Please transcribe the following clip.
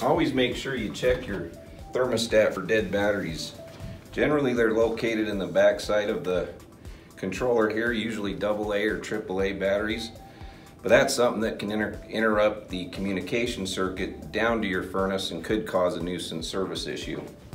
Always make sure you check your thermostat for dead batteries. Generally they're located in the back side of the controller here, usually AA or AAA batteries. But that's something that can interrupt the communication circuit down to your furnace and could cause a nuisance service issue.